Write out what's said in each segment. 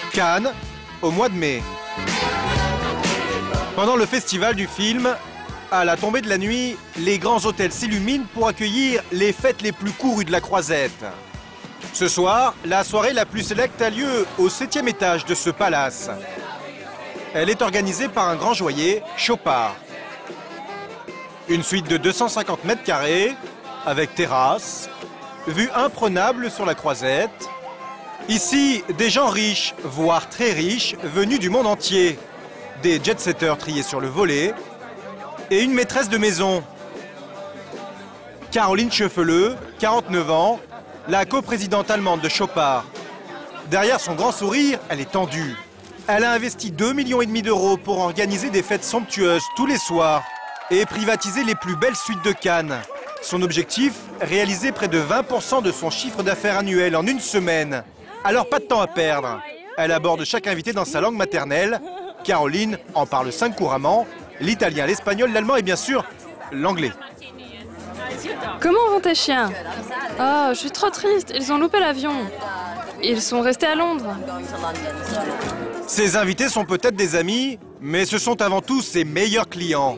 Cannes, au mois de mai. Pendant le festival du film, à la tombée de la nuit, les grands hôtels s'illuminent pour accueillir les fêtes les plus courues de la Croisette. Ce soir, la soirée la plus sélecte a lieu au 7e étage de ce palace. Elle est organisée par un grand joaillier, Chopard. Une suite de 250 mètres carrés, avec terrasse, vue imprenable sur la Croisette. Ici, des gens riches, voire très riches, venus du monde entier. Des jet-setters triés sur le volet et une maîtresse de maison. Caroline Chefeleux, 49 ans, la coprésidente allemande de Chopard. Derrière son grand sourire, elle est tendue. Elle a investi 2,5 millions d'euros pour organiser des fêtes somptueuses tous les soirs et privatiser les plus belles suites de Cannes. Son objectif, réaliser près de 20% de son chiffre d'affaires annuel en une semaine. Alors pas de temps à perdre. Elle aborde chaque invité dans sa langue maternelle. Caroline en parle 5 couramment, l'italien, l'espagnol, l'allemand et bien sûr l'anglais. Comment vont tes chiens? Oh, je suis trop triste, ils ont loupé l'avion. Ils sont restés à Londres. Ses invités sont peut-être des amis, mais ce sont avant tout ses meilleurs clients.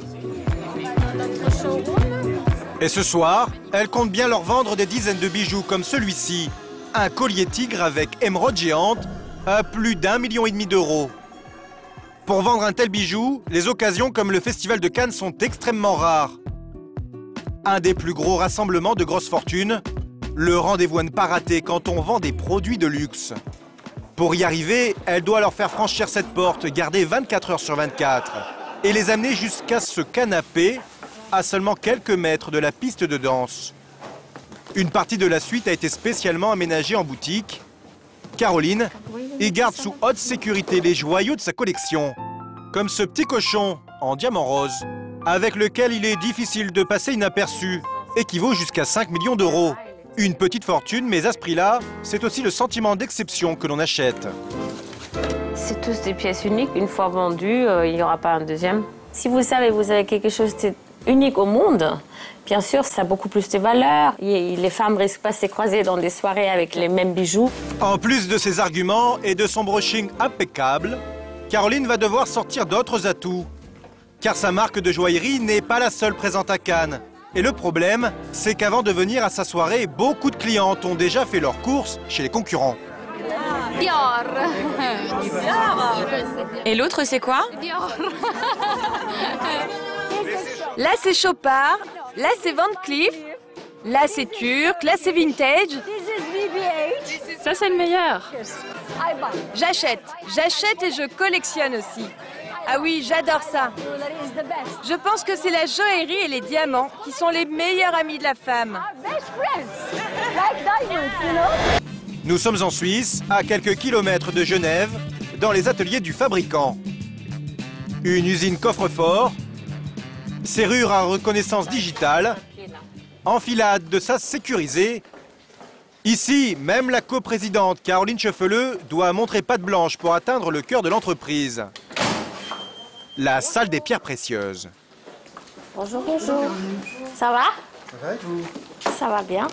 Et ce soir, elle compte bien leur vendre des dizaines de bijoux comme celui-ci. Un collier tigre avec émeraude géante à plus d'1,5 million d'euros. Pour vendre un tel bijou, les occasions comme le Festival de Cannes sont extrêmement rares. Un des plus gros rassemblements de grosses fortunes, le rendez-vous à ne pas rater quand on vend des produits de luxe. Pour y arriver, elle doit leur faire franchir cette porte, garder 24 heures sur 24, et les amener jusqu'à ce canapé, à seulement quelques mètres de la piste de danse. Une partie de la suite a été spécialement aménagée en boutique. Caroline y garde sous haute sécurité les joyaux de sa collection, comme ce petit cochon en diamant rose, avec lequel il est difficile de passer inaperçu, et qui vaut jusqu'à 5 millions d'euros. Une petite fortune, mais à ce prix-là, c'est aussi le sentiment d'exception que l'on achète. C'est tous des pièces uniques. Une fois vendues, il n'y aura pas un deuxième. Si vous avez quelque chose d'unique au monde, bien sûr, ça a beaucoup plus de valeur. Les femmes ne risquent pas de se croiser dans des soirées avec les mêmes bijoux. En plus de ses arguments et de son brushing impeccable, Caroline va devoir sortir d'autres atouts. Car sa marque de joaillerie n'est pas la seule présente à Cannes. Et le problème, c'est qu'avant de venir à sa soirée, beaucoup de clientes ont déjà fait leurs courses chez les concurrents. Dior. Et l'autre, c'est quoi? Dior. Là, c'est Chopard. Là, c'est Van Cleef. Là, c'est Turc. Là, c'est Vintage. Ça, c'est le meilleur. J'achète et je collectionne aussi. Ah oui, j'adore ça. Je pense que c'est la joaillerie et les diamants qui sont les meilleurs amis de la femme. Nous sommes en Suisse, à quelques kilomètres de Genève, dans les ateliers du fabricant. Une usine coffre-fort, serrure à reconnaissance digitale, enfilade de sas sécurisée. Ici, même la coprésidente Caroline Chefeleux doit montrer patte blanche pour atteindre le cœur de l'entreprise. La salle des pierres précieuses. Bonjour, bonjour. Ça va? Ça va et vous? Ça va bien.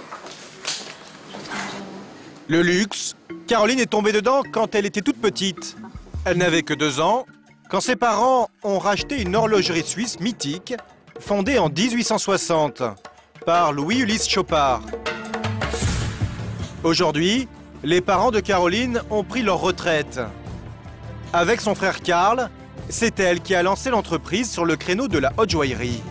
Le luxe, Caroline est tombée dedans quand elle était toute petite. Elle n'avait que 2 ans, quand ses parents ont racheté une horlogerie suisse mythique, fondée en 1860 par Louis-Ulysse Chopard. Aujourd'hui, les parents de Caroline ont pris leur retraite. Avec son frère Karl, c'est elle qui a lancé l'entreprise sur le créneau de la haute joaillerie.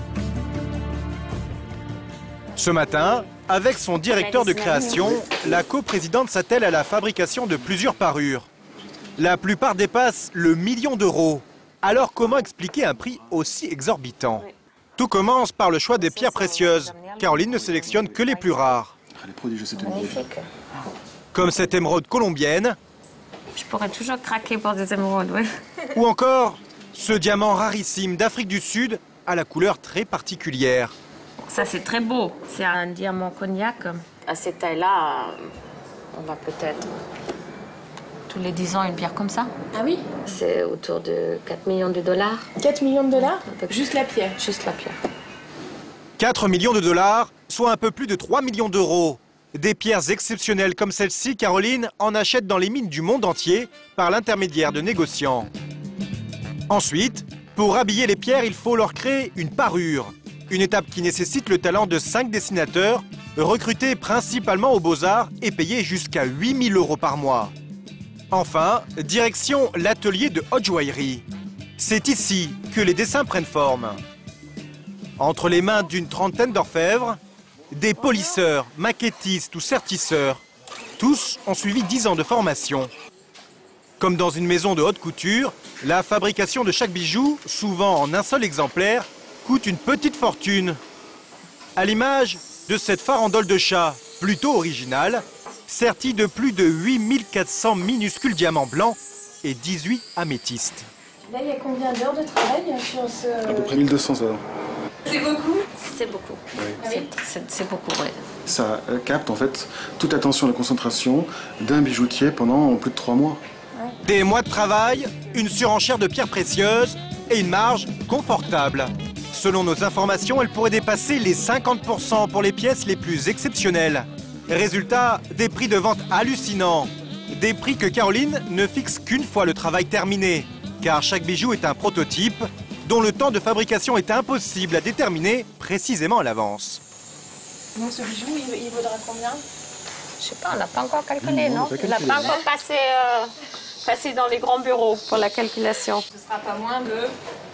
Ce matin, avec son directeur de création, la coprésidente s'attelle à la fabrication de plusieurs parures. La plupart dépassent le 1 million d'euros. Alors comment expliquer un prix aussi exorbitant? Tout commence par le choix des pierres précieuses. Caroline ne sélectionne que les plus rares. Magnifique. Comme cette émeraude colombienne. Je pourrais toujours craquer pour des émeraudes, oui. Ou encore ce diamant rarissime d'Afrique du Sud à la couleur très particulière. Ça, c'est très beau. C'est un diamant cognac. À cette taille-là, on va peut-être tous les 10 ans une pierre comme ça. Ah oui? C'est autour de 4 millions de dollars. 4 millions de dollars? Ouais, Juste la pierre? Juste la pierre. 4 millions de dollars, soit un peu plus de 3 millions d'euros. Des pierres exceptionnelles comme celle-ci, Caroline en achète dans les mines du monde entier par l'intermédiaire de négociants. Ensuite, pour habiller les pierres, il faut leur créer une parure. Une étape qui nécessite le talent de 5 dessinateurs, recrutés principalement aux Beaux-Arts et payés jusqu'à 8 000 € par mois. Enfin, direction l'atelier de haute joaillerie. C'est ici que les dessins prennent forme. Entre les mains d'une trentaine d'orfèvres, des polisseurs, maquettistes ou sertisseurs, tous ont suivi 10 ans de formation. Comme dans une maison de haute couture, la fabrication de chaque bijou, souvent en un seul exemplaire, coûte une petite fortune. À l'image de cette farandole de chat, plutôt originale, sertie de plus de 8400 minuscules diamants blancs et 18 améthystes. Là, il y a combien d'heures de travail sur ce... À peu près 1200 heures. C'est beaucoup? C'est beaucoup. Oui. C'est beaucoup, oui. Ça capte en fait toute l'attention et la concentration d'un bijoutier pendant plus de 3 mois. Des mois de travail, une surenchère de pierres précieuses et une marge confortable. Selon nos informations, elle pourrait dépasser les 50% pour les pièces les plus exceptionnelles. Résultat, des prix de vente hallucinants. Des prix que Caroline ne fixe qu'une fois le travail terminé, car chaque bijou est un prototype dont le temps de fabrication est impossible à déterminer précisément à l'avance. Donc ce bijou, il vaudra combien? Je sais pas, on n'a pas encore calculé, non? On n'a pas encore passé dans les grands bureaux pour la calculation. Ce sera pas moins de...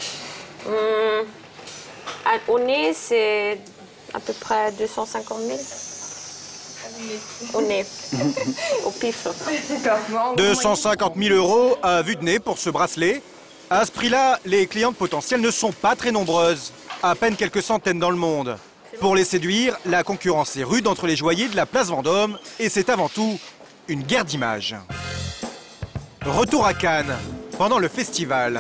Au nez, c'est à peu près 250 000. Au nez. Au pif. 250 000 € à vue de nez pour ce bracelet. À ce prix-là, les clientes potentielles ne sont pas très nombreuses, à peine quelques centaines dans le monde. Pour les séduire, la concurrence est rude entre les joailliers de la place Vendôme et c'est avant tout une guerre d'images. Retour à Cannes, pendant le festival.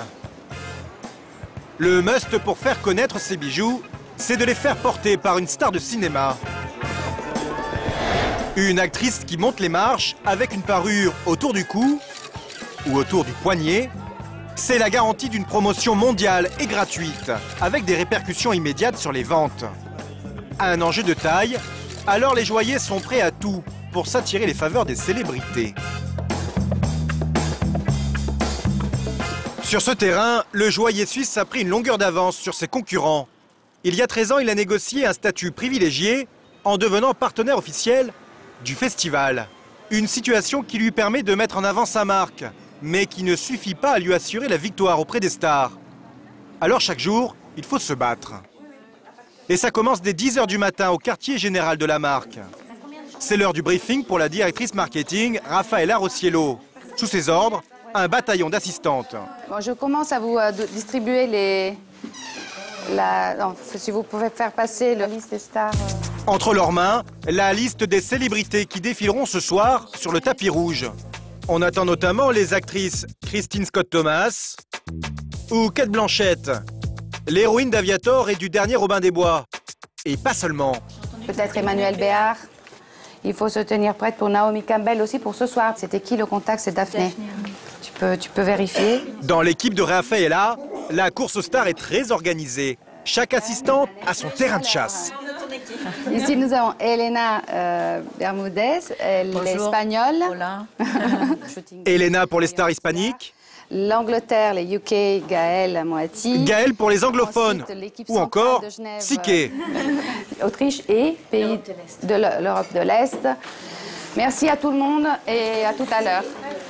Le must pour faire connaître ces bijoux, c'est de les faire porter par une star de cinéma. Une actrice qui monte les marches avec une parure autour du cou ou autour du poignet. C'est la garantie d'une promotion mondiale et gratuite, avec des répercussions immédiates sur les ventes. Un enjeu de taille, alors les joailliers sont prêts à tout pour s'attirer les faveurs des célébrités. Sur ce terrain, le joaillier suisse a pris une longueur d'avance sur ses concurrents. Il y a 13 ans, il a négocié un statut privilégié en devenant partenaire officiel du festival. Une situation qui lui permet de mettre en avant sa marque, mais qui ne suffit pas à lui assurer la victoire auprès des stars. Alors chaque jour, il faut se battre. Et ça commence dès 10 h du matin au quartier général de la marque. C'est l'heure du briefing pour la directrice marketing, Raffaella Rossiello. Sous ses ordres, un bataillon d'assistantes. Bon, je commence à vous distribuer si vous pouvez faire passer la liste des stars. Entre leurs mains, la liste des célébrités qui défileront ce soir sur le tapis rouge. On attend notamment les actrices Christine Scott Thomas ou Cate Blanchett, l'héroïne d'Aviator et du dernier Robin des Bois. Et pas seulement. Peut-être Emmanuel Béard. Il faut se tenir prête pour Naomi Campbell aussi pour ce soir. C'était qui le contact? C'est Daphné. Tu peux vérifier. Dans l'équipe de Raffaella, la course aux stars est très organisée. Chaque assistante a son terrain de chasse. Ici, nous avons Elena Bermudez, elle est espagnole. Elena pour les stars hispaniques. L'Angleterre, les UK, Gaël Moati. Gaël pour les anglophones. Ensuite, ou encore de Genève, Siké. Autriche et pays de l'Europe de l'Est. Merci à tout le monde et à tout à l'heure.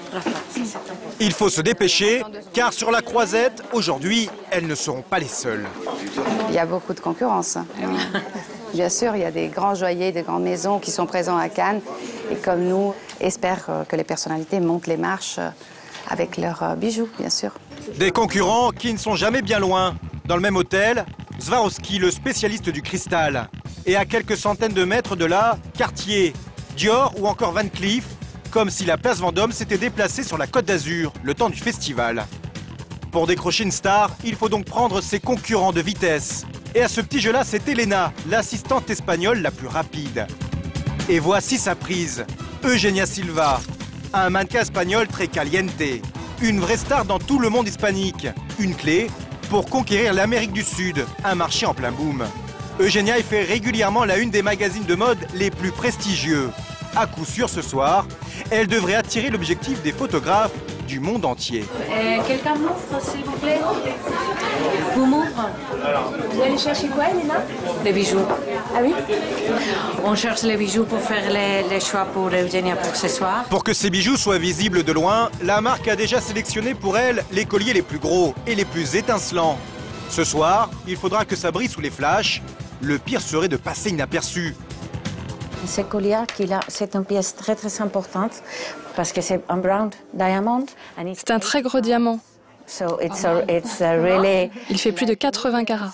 Il faut se dépêcher, car sur la croisette, aujourd'hui, elles ne seront pas les seules. Il y a beaucoup de concurrence. Bien sûr, il y a des grands joailliers, des grandes maisons qui sont présents à Cannes et comme nous, espèrent que les personnalités montent les marches avec leurs bijoux, bien sûr. Des concurrents qui ne sont jamais bien loin. Dans le même hôtel, Swarovski, le spécialiste du cristal. Et à quelques centaines de mètres de là, Cartier, Dior ou encore Van Cleef, comme si la place Vendôme s'était déplacée sur la Côte d'Azur le temps du festival. Pour décrocher une star, il faut donc prendre ses concurrents de vitesse. Et à ce petit jeu-là, c'est Elena, l'assistante espagnole la plus rapide. Et voici sa prise, Eugenia Silva, un mannequin espagnol très caliente, une vraie star dans tout le monde hispanique, une clé pour conquérir l'Amérique du Sud, un marché en plein boom. Eugenia y fait régulièrement la une des magazines de mode les plus prestigieux. À coup sûr, ce soir, elle devrait attirer l'objectif des photographes du monde entier. Quelqu'un m'ouvre, s'il vous plaît? Vous m'ouvre? Vous allez chercher quoi, Elena? Les bijoux. Ah oui? On cherche les bijoux pour faire les choix pour Eugenia pour ce soir. Pour que ces bijoux soient visibles de loin, la marque a déjà sélectionné pour elle les colliers les plus gros et les plus étincelants. Ce soir, il faudra que ça brille sous les flashs. Le pire serait de passer inaperçu. Ce collier c'est une pièce très très importante parce que c'est un brown diamond. C'est un très gros diamant. So it's really... Il fait plus de 80 carats.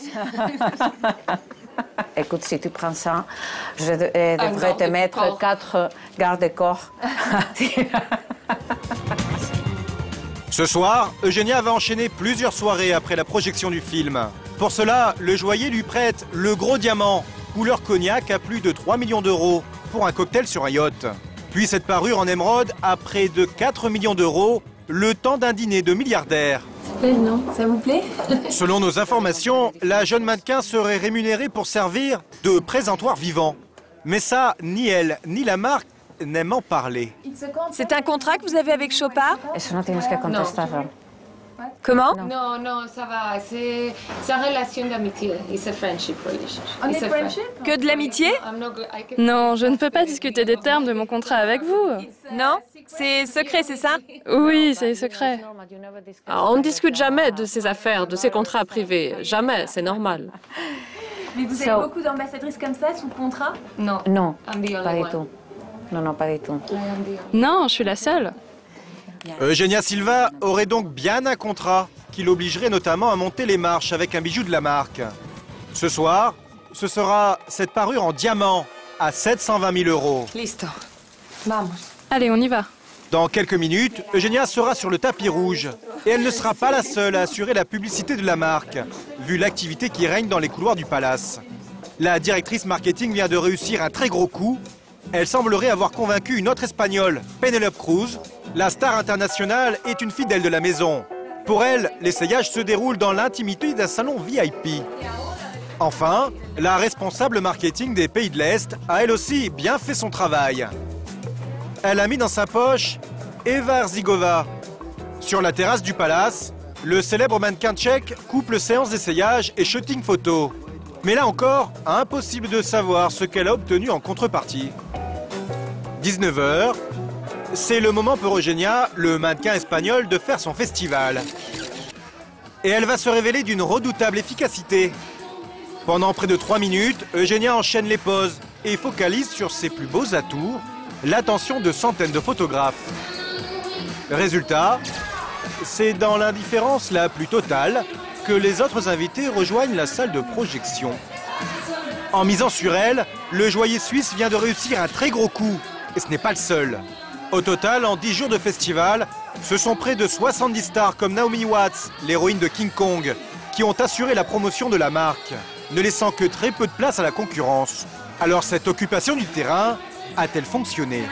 Écoute, si tu prends ça, je devrais te mettre 4 garde-corps. Ce soir, Eugenia va enchaîner plusieurs soirées après la projection du film. Pour cela, le joaillier lui prête le gros diamant, couleur cognac à plus de 3 millions d'euros, pour un cocktail sur un yacht. Puis cette parure en émeraude à près de 4 millions d'euros, le temps d'un dîner de milliardaires. Non, ça vous plaît? Selon nos informations, la jeune mannequin serait rémunérée pour servir de présentoir vivant. Mais ça, ni elle, ni la marque n'aiment en parler. C'est un contrat que vous avez avec Chopard? Eso no tienes que contestar. Comment? Non, non, ça va. C'est une relation d'amitié. It's a friendship relationship. Que de l'amitié? Non, je ne peux pas discuter des termes de mon contrat avec vous. Non? C'est secret, c'est ça? Oui, c'est secret. On ne discute jamais de ces affaires, de ces contrats privés. Jamais, c'est normal. Mais vous avez beaucoup d'ambassadrices comme ça sous contrat? Non, pas du tout. Non, pas du tout. Non, je suis la seule. Eugenia Silva aurait donc bien un contrat qui l'obligerait notamment à monter les marches avec un bijou de la marque. Ce soir, ce sera cette parure en diamant à 720 000 euros. Listo. Vamos. Allez, on y va. Dans quelques minutes, Eugenia sera sur le tapis rouge. Et elle ne sera pas la seule à assurer la publicité de la marque, vu l'activité qui règne dans les couloirs du palace. La directrice marketing vient de réussir un très gros coup. Elle semblerait avoir convaincu une autre Espagnole, Penélope Cruz. La star internationale est une fidèle de la maison. Pour elle, l'essayage se déroule dans l'intimité d'un salon VIP. Enfin, la responsable marketing des pays de l'Est a elle aussi bien fait son travail. Elle a mis dans sa poche Eva Herzigova. Sur la terrasse du palace, le célèbre mannequin tchèque couple séance d'essayage et shooting photo. Mais là encore, impossible de savoir ce qu'elle a obtenu en contrepartie. 19h, c'est le moment pour Eugenia, le mannequin espagnol, de faire son festival. Et elle va se révéler d'une redoutable efficacité. Pendant près de 3 minutes, Eugenia enchaîne les poses et focalise sur ses plus beaux atours, l'attention de centaines de photographes. Résultat, c'est dans l'indifférence la plus totale que les autres invités rejoignent la salle de projection. En misant sur elle, le joaillier suisse vient de réussir un très gros coup. Et ce n'est pas le seul. Au total, en 10 jours de festival, ce sont près de 70 stars comme Naomi Watts, l'héroïne de King Kong, qui ont assuré la promotion de la marque, ne laissant que très peu de place à la concurrence. Alors cette occupation du terrain a-t-elle fonctionné?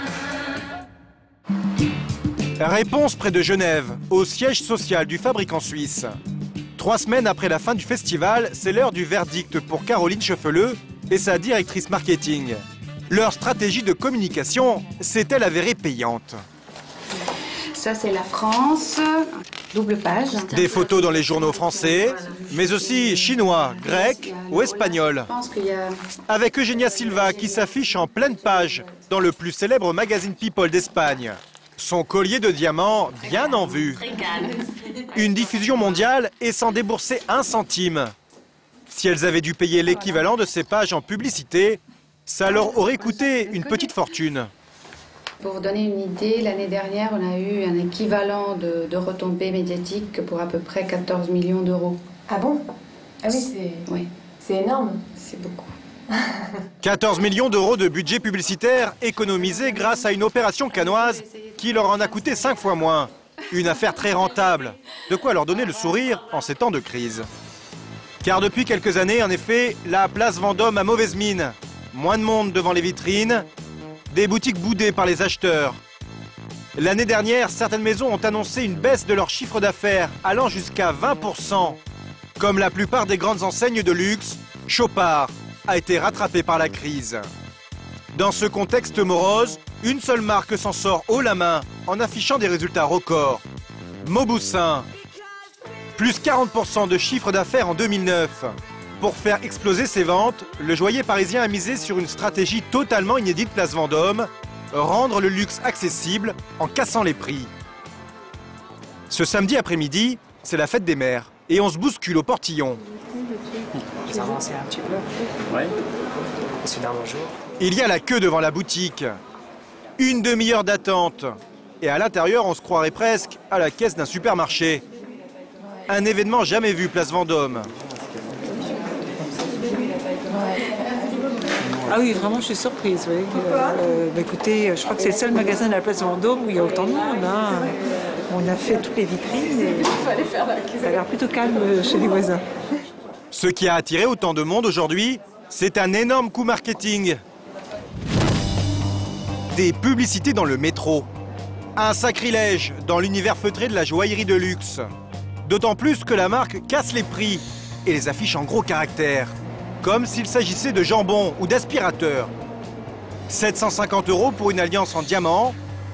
Réponse près de Genève, au siège social du fabricant suisse. 3 semaines après la fin du festival, c'est l'heure du verdict pour Caroline Cheffeleux et sa directrice marketing. Leur stratégie de communication s'est-elle avérée payante? Ça, c'est la France, double page. Des photos dans les journaux français, mais aussi chinois, grecs ou espagnols. Avec Eugenia Silva qui s'affiche en pleine page dans le plus célèbre magazine People d'Espagne. Son collier de diamants bien en vue. Une diffusion mondiale et sans débourser un centime. Si elles avaient dû payer l'équivalent de ces pages en publicité, ça leur aurait coûté une petite fortune. Pour donner une idée, l'année dernière, on a eu un équivalent de retombées médiatiques pour à peu près 14 millions d'euros. Ah bon? Ah oui, c'est énorme. C'est beaucoup. 14 millions d'euros de budget publicitaire économisés grâce à une opération cannoise qui leur en a coûté 5 fois moins. Une affaire très rentable. De quoi leur donner le sourire en ces temps de crise. Car depuis quelques années, en effet, la place Vendôme a mauvaise mine. Moins de monde devant les vitrines, des boutiques boudées par les acheteurs. L'année dernière, certaines maisons ont annoncé une baisse de leur chiffre d'affaires allant jusqu'à 20%, comme la plupart des grandes enseignes de luxe, Chopard, a été rattrapé par la crise. Dans ce contexte morose, une seule marque s'en sort haut la main en affichant des résultats records. Mauboussin. Plus 40% de chiffre d'affaires en 2009. Pour faire exploser ses ventes, le joaillier parisien a misé sur une stratégie totalement inédite Place Vendôme, rendre le luxe accessible en cassant les prix. Ce samedi après-midi, c'est la fête des mères et on se bouscule au portillon. Vous avancez un petit peu? Oui. Ce dernier jour. Il y a la queue devant la boutique. Une demi-heure d'attente. Et à l'intérieur, on se croirait presque à la caisse d'un supermarché. Un événement jamais vu Place Vendôme. Ah oui, vraiment, je suis surprise. Oui. Écoutez, je crois que c'est le seul magasin de la Place Vendôme où il y a autant de monde. Hein. On a fait toutes les vitrines et ça a l'air plutôt calme chez les voisins. Ce qui a attiré autant de monde aujourd'hui, c'est un énorme coup marketing. Des publicités dans le métro. Un sacrilège dans l'univers feutré de la joaillerie de luxe. D'autant plus que la marque casse les prix et les affiche en gros caractères. Comme s'il s'agissait de jambon ou d'aspirateur. 750 € pour une alliance en diamant.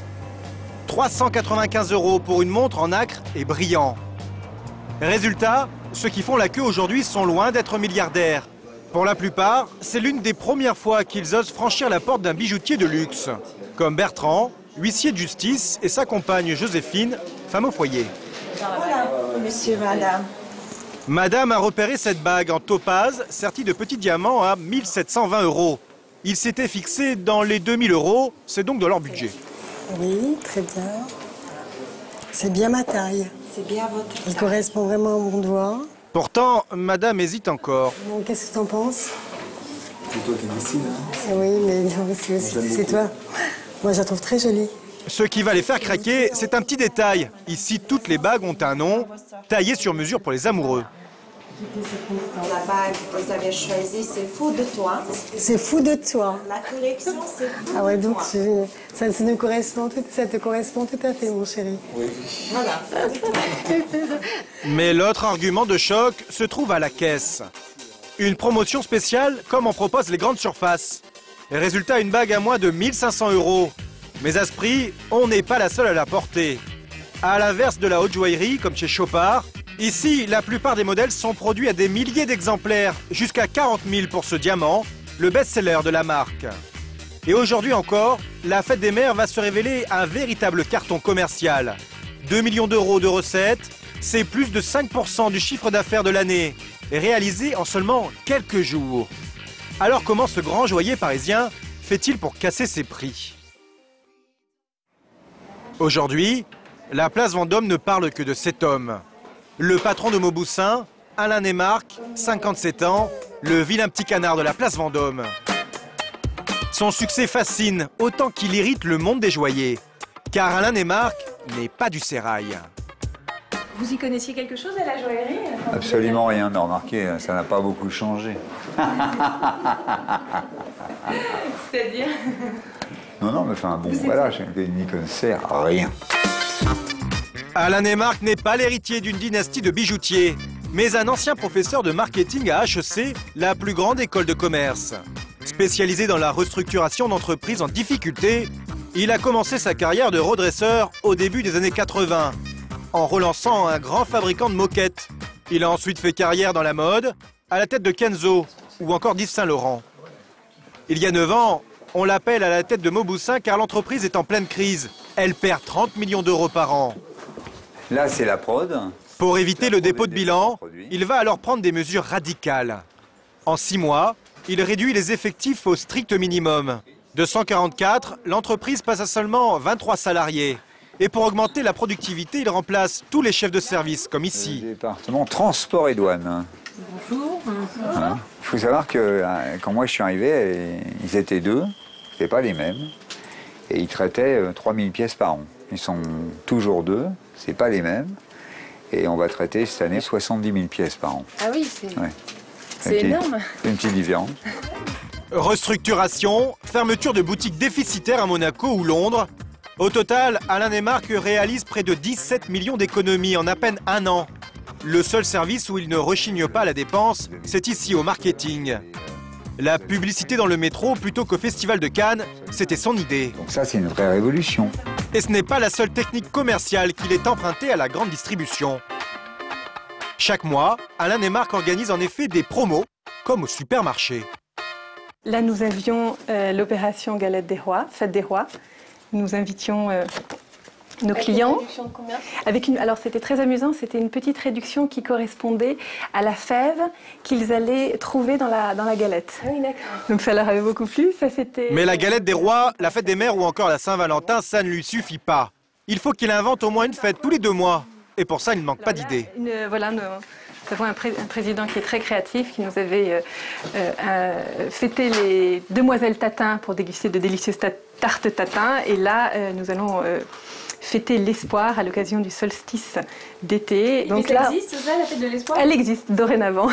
395 € pour une montre en nacre et brillant. Résultat, ceux qui font la queue aujourd'hui sont loin d'être milliardaires. Pour la plupart, c'est l'une des premières fois qu'ils osent franchir la porte d'un bijoutier de luxe. Comme Bertrand, huissier de justice, et sa compagne Joséphine, femme au foyer. Voilà, monsieur, madame. Madame a repéré cette bague en topaze, sertie de petits diamants à 1720 €. Il s'était fixé dans les 2000 €, c'est donc dans leur budget. Oui, très bien. C'est bien ma taille. C'est bien votre taille. Il correspond vraiment à mon doigt. Pourtant, madame hésite encore. Bon, qu'est-ce que t'en penses? C'est toi qui décides. Hein. Oui, mais c'est toi. Moi, je la trouve très jolie. Ce qui va les faire craquer, c'est un petit détail. Ici, toutes les bagues ont un nom, taillé sur mesure pour les amoureux. La bague que vous avez choisie, c'est Fou de toi. C'est Fou de toi. La collection, c'est Fou de toi. Ah ouais, donc ça te correspond tout à fait, mon chéri. Oui. Voilà. Mais l'autre argument de choc se trouve à la caisse. Une promotion spéciale comme en proposent les grandes surfaces. Résultat, une bague à moins de 1500 €. Mais à ce prix, on n'est pas la seule à la porter. À l'inverse de la haute joaillerie, comme chez Chopard, ici, la plupart des modèles sont produits à des milliers d'exemplaires, jusqu'à 40 000 pour ce diamant, le best-seller de la marque. Et aujourd'hui encore, la fête des mères va se révéler un véritable carton commercial. 2 millions d'euros de recettes, c'est plus de 5% du chiffre d'affaires de l'année, réalisé en seulement quelques jours. Alors comment ce grand joaillier parisien fait-il pour casser ses prix ? Aujourd'hui, la Place Vendôme ne parle que de cet homme. Le patron de Mauboussin, Alain Neymarck, 57 ans, le vilain petit canard de la Place Vendôme. Son succès fascine autant qu'il irrite le monde des joailliers. Car Alain Neymarck n'est pas du sérail. Vous y connaissiez quelque chose à la joaillerie? Absolument rien, mais remarquez, ça n'a pas beaucoup changé. C'est-à-dire? Non, mais enfin, bon, voilà, je n'y connaissais rien. Alain Neymarck n'est pas l'héritier d'une dynastie de bijoutiers, mais un ancien professeur de marketing à HEC, la plus grande école de commerce. Spécialisé dans la restructuration d'entreprises en difficulté, il a commencé sa carrière de redresseur au début des années 80, en relançant un grand fabricant de moquettes. Il a ensuite fait carrière dans la mode, à la tête de Kenzo ou encore d'Yves Saint Laurent. Il y a 9 ans, on l'appelle à la tête de Mauboussin car l'entreprise est en pleine crise. Elle perd 30 millions d'euros par an. Là, c'est la prod. Pour éviter le dépôt de bilan, il va alors prendre des mesures radicales. En 6 mois, il réduit les effectifs au strict minimum. De 144, l'entreprise passe à seulement 23 salariés. Et pour augmenter la productivité, il remplace tous les chefs de service, comme ici. Le département transport et douane. Bonjour. Il faut savoir que quand moi je suis arrivé, ils étaient 2, c'était pas les mêmes. Et ils traitaient 3000 pièces par an. Ils sont toujours 2, c'est pas les mêmes. Et on va traiter cette année 70 000 pièces par an. Ah oui, c'est énorme. C'est une petite différence. Restructuration, fermeture de boutiques déficitaires à Monaco ou Londres. Au total, Alain Neymarck réalise près de 17 millions d'économies en à peine 1 an. Le seul service où il ne rechigne pas à la dépense, c'est ici au marketing. La publicité dans le métro plutôt qu'au Festival de Cannes, c'était son idée. Donc ça, c'est une vraie révolution. Et ce n'est pas la seule technique commerciale qu'il est emprunté à la grande distribution. Chaque mois, Alain et Marc organisent en effet des promos, comme au supermarché. Là, nous avions l'opération Galette des Rois, Fête des Rois. Nous invitions nos clients. Une réduction de combien ? Alors, c'était très amusant, c'était une petite réduction qui correspondait à la fève qu'ils allaient trouver dans la galette. Ah oui, d'accord. Donc ça leur avait beaucoup plu, ça c'était... Mais la Galette des Rois, la Fête des Mères ou encore la Saint-Valentin, ça ne lui suffit pas. Il faut qu'il invente au moins une fête tous les 2 mois. Et pour ça, il ne manque pas d'idées. Voilà, nous avons un président qui est très créatif, qui nous avait fêté les Demoiselles Tatin pour déguster de délicieuses tartes tatin. Et là, nous allons fêter l'espoir à l'occasion du solstice d'été. Donc ça existe, ça, la fête de l'espoir ? Elle existe dorénavant.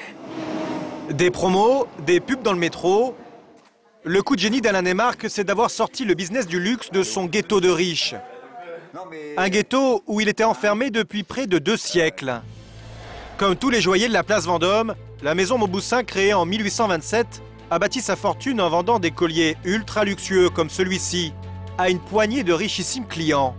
Des promos, des pubs dans le métro. Le coup de génie d'Alain et Marc, c'est d'avoir sorti le business du luxe de son ghetto de riches. Un ghetto où il était enfermé depuis près de 2 siècles. Comme tous les joailliers de la place Vendôme, la maison Mauboussin, créée en 1827, a bâti sa fortune en vendant des colliers ultra luxueux comme celui-ci à une poignée de richissimes clients.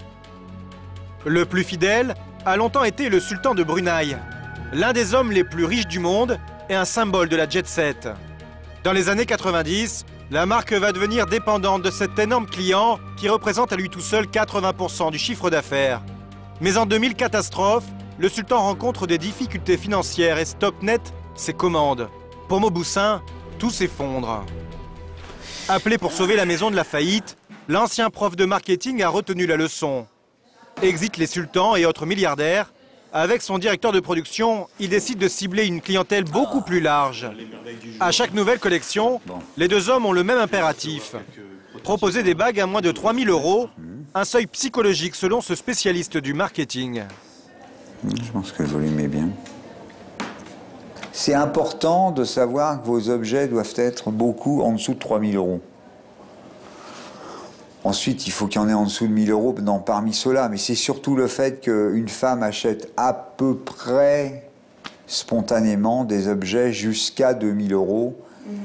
Le plus fidèle a longtemps été le sultan de Brunei, l'un des hommes les plus riches du monde et un symbole de la jet-set. Dans les années 90, la marque va devenir dépendante de cet énorme client qui représente à lui tout seul 80% du chiffre d'affaires. Mais en 2000, catastrophe, le sultan rencontre des difficultés financières et stoppe net ses commandes. Pour Mauboussin, tout s'effondre. Appelé pour sauver la maison de la faillite, l'ancien prof de marketing a retenu la leçon. Exit les sultans et autres milliardaires. Avec son directeur de production, il décide de cibler une clientèle beaucoup plus large. À chaque nouvelle collection, les 2 hommes ont le même impératif. Proposer des bagues à moins de 3 000 €, un seuil psychologique selon ce spécialiste du marketing. Je pense que vous l'aimez bien. C'est important de savoir que vos objets doivent être beaucoup en dessous de 3 000 €. Ensuite, il faut qu'il y en ait en dessous de 1 000 € parmi ceux-là. Mais c'est surtout le fait qu'une femme achète à peu près spontanément des objets jusqu'à 2 000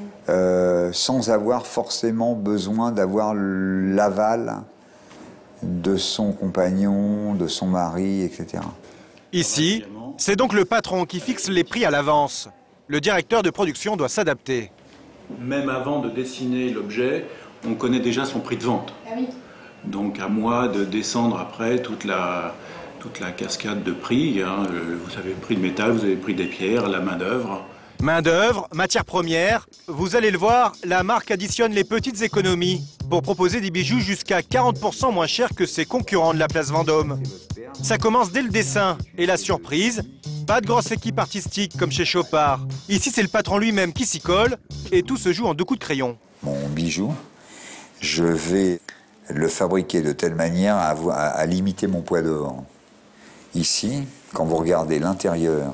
€ sans avoir forcément besoin d'avoir l'aval de son compagnon, de son mari, etc. Ici, c'est donc le patron qui fixe les prix à l'avance. Le directeur de production doit s'adapter. Même avant de dessiner l'objet, on connaît déjà son prix de vente. Ah oui. Donc à moi de descendre après toute la cascade de prix. Hein. Vous avez le prix de métal, vous avez le prix des pierres, la main-d'œuvre. Main-d'œuvre, matières premières, vous allez le voir, la marque additionne les petites économies pour proposer des bijoux jusqu'à 40% moins chers que ses concurrents de la place Vendôme. Ça commence dès le dessin et la surprise, pas de grosse équipe artistique comme chez Chopard. Ici, c'est le patron lui-même qui s'y colle et tout se joue en 2 coups de crayon. Mon bijou, je vais le fabriquer de telle manière à limiter mon poids d'or. Ici, quand vous regardez l'intérieur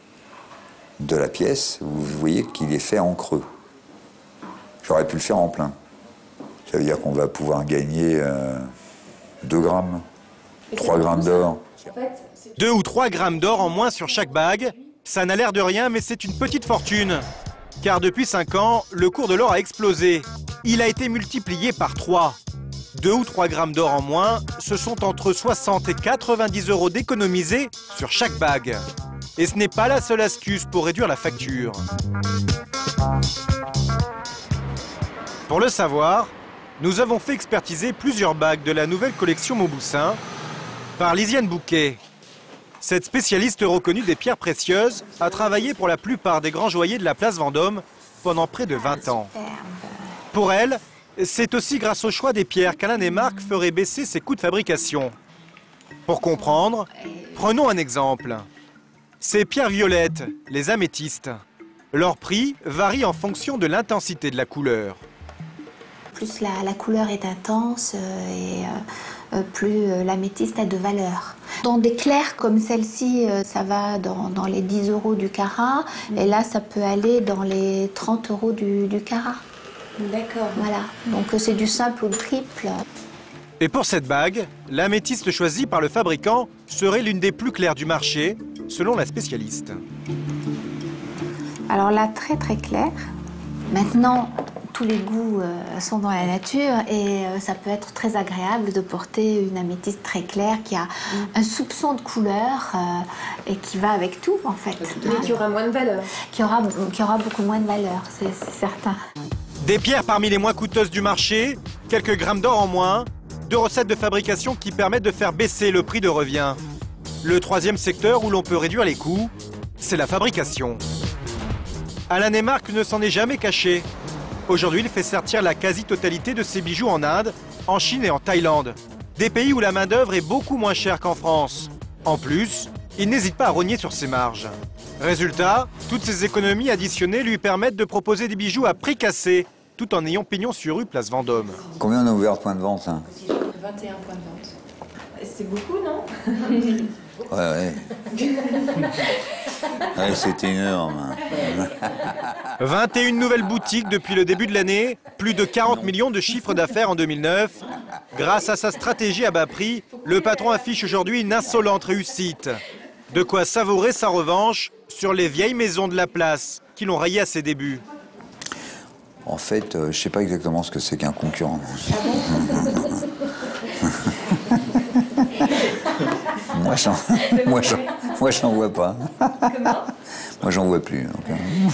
de la pièce, vous voyez qu'il est fait en creux. J'aurais pu le faire en plein. Ça veut dire qu'on va pouvoir gagner 2 grammes, 3 grammes d'or. 2 ou 3 grammes d'or en moins sur chaque bague, ça n'a l'air de rien, mais c'est une petite fortune. Car depuis 5 ans, le cours de l'or a explosé. Il a été multiplié par 3. 2 ou 3 grammes d'or en moins, ce sont entre 60 et 90 € d'économiser sur chaque bague. Et ce n'est pas la seule astuce pour réduire la facture. Pour le savoir, nous avons fait expertiser plusieurs bagues de la nouvelle collection Mauboussin par Lisiane Bouquet. Cette spécialiste reconnue des pierres précieuses a travaillé pour la plupart des grands joailliers de la place Vendôme pendant près de 20 ans. Pour elle, c'est aussi grâce au choix des pierres qu'Alain et Marc feraient baisser ses coûts de fabrication. Pour comprendre, prenons un exemple. Ces pierres violettes, les améthystes. Leur prix varie en fonction de l'intensité de la couleur. Plus la couleur est intense et plus l'améthyste a de valeur. Dans des clairs comme celle-ci, ça va dans les 10 € du carat. Et là, ça peut aller dans les 30 € du carat. D'accord. Voilà, donc c'est du simple ou du triple. Et pour cette bague, l'améthyste choisie par le fabricant serait l'une des plus claires du marché, selon la spécialiste. Alors là, très très clair. Maintenant, tous les goûts sont dans la nature et ça peut être très agréable de porter une améthyste très claire qui a un soupçon de couleur et qui va avec tout en fait. Mais qui aura moins de valeur. Qui aura beaucoup moins de valeur, c'est certain. Des pierres parmi les moins coûteuses du marché, quelques grammes d'or en moins, 2 recettes de fabrication qui permettent de faire baisser le prix de revient. Le troisième secteur où l'on peut réduire les coûts, c'est la fabrication. Alain Neymarck ne s'en est jamais caché. Aujourd'hui, il fait sortir la quasi-totalité de ses bijoux en Inde, en Chine et en Thaïlande. Des pays où la main-d'œuvre est beaucoup moins chère qu'en France. En plus, il n'hésite pas à rogner sur ses marges. Résultat, toutes ces économies additionnées lui permettent de proposer des bijoux à prix cassé, tout en ayant pignon sur rue, place Vendôme. Combien on a ouvert de points de vente là? 21 points de vente. C'est beaucoup, non? Ouais. Ouais, c'était énorme. 21 nouvelles boutiques depuis le début de l'année, plus de 40 millions de chiffres d'affaires en 2009. Grâce à sa stratégie à bas prix, le patron affiche aujourd'hui une insolente réussite. De quoi savourer sa revanche sur les vieilles maisons de la place qui l'ont rayé à ses débuts. En fait, je sais pas exactement ce que c'est qu'un concurrent. Moi, j'en vois pas. Comment? Moi, j'en vois plus. Donc,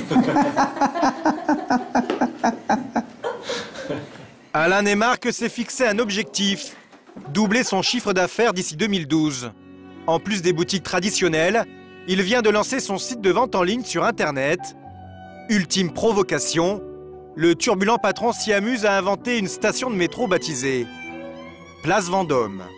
Alain Neymarck s'est fixé un objectif, doubler son chiffre d'affaires d'ici 2012. En plus des boutiques traditionnelles, il vient de lancer son site de vente en ligne sur Internet. Ultime provocation, le turbulent patron s'y amuse à inventer une station de métro baptisée Place Vendôme.